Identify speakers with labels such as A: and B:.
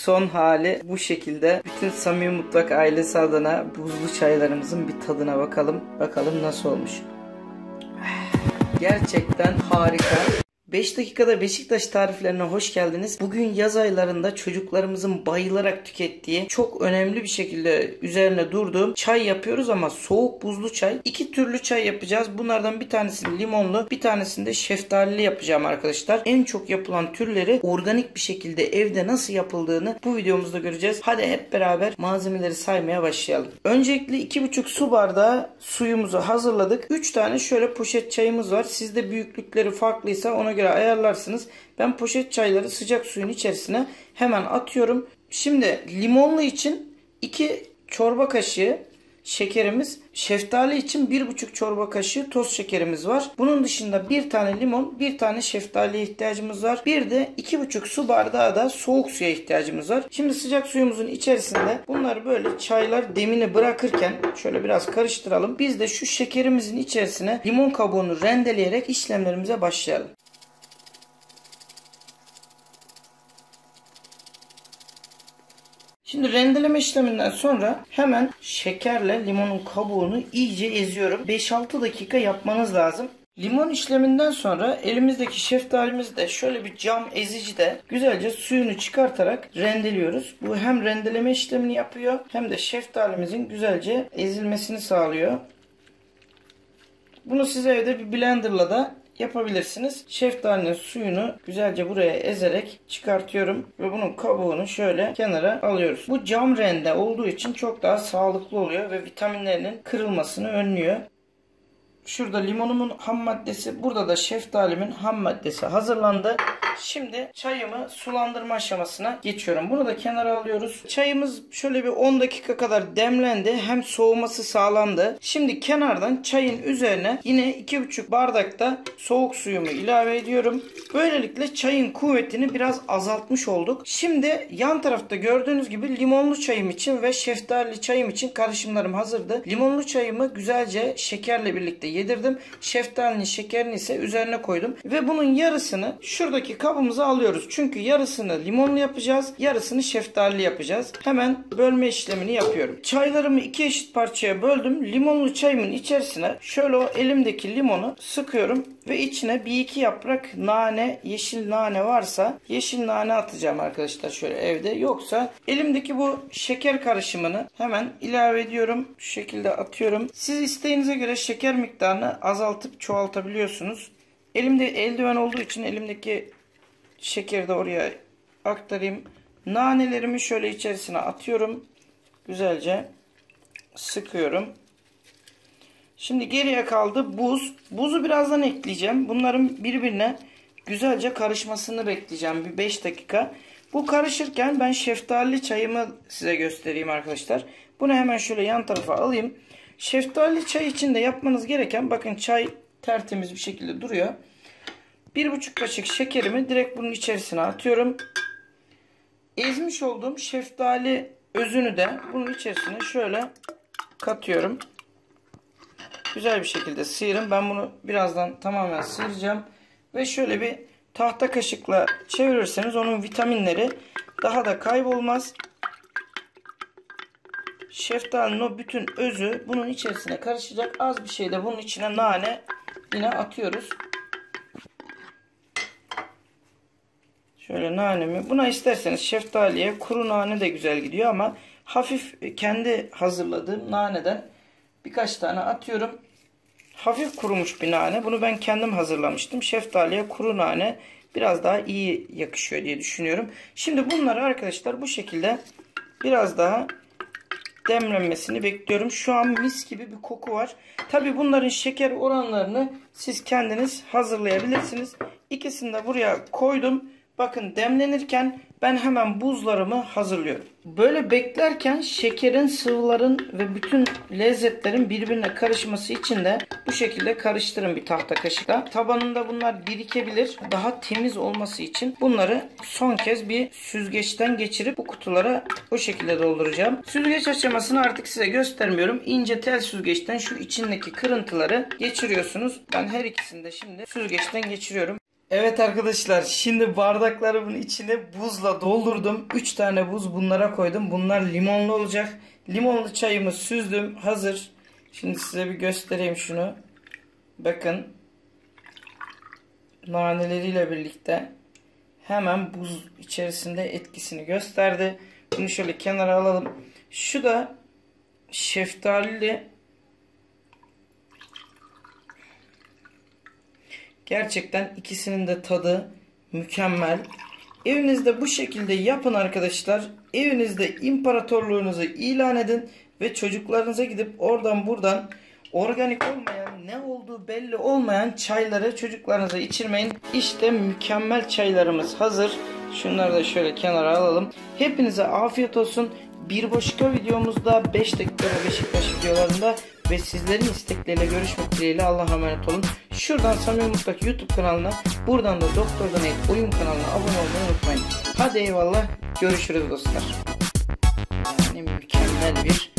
A: son hali bu şekilde. Bütün Samimi Mutfak ailesi adına buzlu çaylarımızın bir tadına bakalım. Bakalım nasıl olmuş. Gerçekten harika. 5 dakikada Beşiktaş tariflerine hoş geldiniz. Bugün yaz aylarında çocuklarımızın bayılarak tükettiği, çok önemli bir şekilde üzerine durduğum çay yapıyoruz ama soğuk buzlu çay. 2 türlü çay yapacağız. Bunlardan bir tanesini limonlu, bir tanesini de şeftalili yapacağım arkadaşlar. En çok yapılan türleri organik bir şekilde evde nasıl yapıldığını bu videomuzda göreceğiz. Hadi hep beraber malzemeleri saymaya başlayalım. Öncelikle 2,5 su bardağı suyumuzu hazırladık. 3 tane şöyle poşet çayımız var. Sizde büyüklükleri farklıysa ona göre ayarlarsınız. Ben poşet çayları sıcak suyun içerisine hemen atıyorum. Şimdi limonlu için 2 çorba kaşığı şekerimiz, şeftali için 1,5 çorba kaşığı toz şekerimiz var. Bunun dışında bir tane limon, bir tane şeftaliye ihtiyacımız var. Bir de 2,5 su bardağı da soğuk suya ihtiyacımız var. Şimdi sıcak suyumuzun içerisinde bunları böyle çaylar demini bırakırken şöyle biraz karıştıralım. Biz de şu şekerimizin içerisine limon kabuğunu rendeleyerek işlemlerimize başlayalım. Şimdi rendeleme işleminden sonra hemen şekerle limonun kabuğunu iyice eziyorum. 5-6 dakika yapmanız lazım. Limon işleminden sonra elimizdeki şeftalimizi de şöyle bir cam ezicide güzelce suyunu çıkartarak rendeliyoruz. Bu hem rendeleme işlemini yapıyor hem de şeftalimizin güzelce ezilmesini sağlıyor. Bunu siz evde bir blenderla da yapabilirsiniz. Şeftalinin suyunu güzelce buraya ezerek çıkartıyorum ve bunun kabuğunu şöyle kenara alıyoruz. Bu cam rende olduğu için çok daha sağlıklı oluyor ve vitaminlerinin kırılmasını önlüyor. Şurada limonumun ham maddesi, burada da şeftalimin ham maddesi hazırlandı. Şimdi çayımı sulandırma aşamasına geçiyorum. Bunu da kenara alıyoruz. Çayımız şöyle bir 10 dakika kadar demlendi. Hem soğuması sağlandı. Şimdi kenardan çayın üzerine yine 2,5 bardakta soğuk suyumu ilave ediyorum. Böylelikle çayın kuvvetini biraz azaltmış olduk. Şimdi yan tarafta gördüğünüz gibi limonlu çayım için ve şeftalili çayım için karışımlarım hazırdı. Limonlu çayımı güzelce şekerle birlikte yedirdim. Şeftalinin şekerini ise üzerine koydum. Ve bunun yarısını şuradaki kabımıza alıyoruz. Çünkü yarısını limonlu yapacağız. Yarısını şeftalili yapacağız. Hemen bölme işlemini yapıyorum. Çaylarımı 2 eşit parçaya böldüm. Limonlu çayımın içerisine şöyle o elimdeki limonu sıkıyorum. Ve içine 1-2 yaprak nane, yeşil nane varsa yeşil nane atacağım arkadaşlar şöyle evde. Yoksa elimdeki bu şeker karışımını hemen ilave ediyorum. Şu şekilde atıyorum. Siz isteğinize göre şeker miktarını azaltıp çoğaltabiliyorsunuz. Elimde eldiven olduğu için elimdeki şekeri de oraya aktarayım. Nanelerimi şöyle içerisine atıyorum. Güzelce sıkıyorum. Şimdi geriye kaldı buz. Buzu birazdan ekleyeceğim. Bunların birbirine güzelce karışmasını bekleyeceğim. Bir 5 dakika. Bu karışırken ben şeftalili çayımı size göstereyim arkadaşlar. Bunu hemen şöyle yan tarafa alayım. Şeftalili çay için de yapmanız gereken, bakın çay tertemiz bir şekilde duruyor. 1,5 kaşık şekerimi direkt bunun içerisine atıyorum. Ezmiş olduğum şeftali özünü de bunun içerisine şöyle katıyorum. Güzel bir şekilde sıyırın. Ben bunu birazdan tamamen sıyıracağım. Ve şöyle bir tahta kaşıkla çevirirseniz onun vitaminleri daha da kaybolmaz. Şeftalinin o bütün özü bunun içerisine karışacak. Az bir şey de bunun içine nane yine atıyoruz. Şöyle nanemi. Buna isterseniz şeftaliye kuru nane de güzel gidiyor ama hafif kendi hazırladığım naneden birkaç tane atıyorum. Hafif kurumuş bir nane. Bunu ben kendim hazırlamıştım. Şeftaliye kuru nane biraz daha iyi yakışıyor diye düşünüyorum. Şimdi bunları arkadaşlar bu şekilde biraz daha demlenmesini bekliyorum. Şu an mis gibi bir koku var. Tabi bunların şeker oranlarını siz kendiniz hazırlayabilirsiniz. İkisini de buraya koydum. Bakın demlenirken ben hemen buzlarımı hazırlıyorum. Böyle beklerken şekerin, sıvıların ve bütün lezzetlerin birbirine karışması için de bu şekilde karıştırın bir tahta kaşıkla. Tabanında bunlar birikebilir. Daha temiz olması için bunları son kez bir süzgeçten geçirip bu kutulara o şekilde dolduracağım. Süzgeç aşamasını artık size göstermiyorum. İnce tel süzgeçten şu içindeki kırıntıları geçiriyorsunuz. Ben her ikisini de şimdi süzgeçten geçiriyorum. Evet arkadaşlar, şimdi bardaklarımın içine buzla doldurdum. 3 tane buz bunlara koydum. Bunlar limonlu olacak. Limonlu çayımı süzdüm. Hazır. Şimdi size bir göstereyim şunu. Bakın. Naneleriyle birlikte hemen buz içerisinde etkisini gösterdi. Bunu şöyle kenara alalım. Şu da şeftalili. Gerçekten ikisinin de tadı mükemmel. Evinizde bu şekilde yapın arkadaşlar. Evinizde imparatorluğunuzu ilan edin ve çocuklarınıza gidip oradan buradan organik olmayan, ne olduğu belli olmayan çayları çocuklarınıza içirmeyin. İşte mükemmel çaylarımız hazır. Şunları da şöyle kenara alalım. Hepinize afiyet olsun. Bir başka videomuzda 5 dakika Beşiktaş videolarında ve sizlerin istekleriyle görüşmek dileğiyle Allah'a emanet olun. Şuradan Samimi Mutfak YouTube kanalına, buradan da Doktor Donate oyun kanalına abone olmayı unutmayın. Hadi eyvallah, görüşürüz dostlar. Yani mükemmel bir